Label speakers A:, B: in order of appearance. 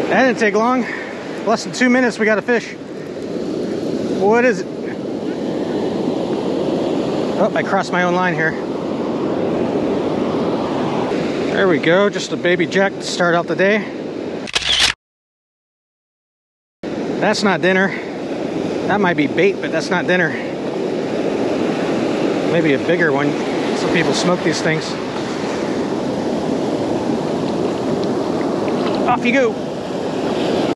A: That didn't take long. Less than 2 minutes, we got a fish. What is it? Oh, I crossed my own line here. There we go, just a baby jack to start out the day. That's not dinner. That might be bait, but that's not dinner. Maybe a bigger one. Some people smoke these things. Off you go.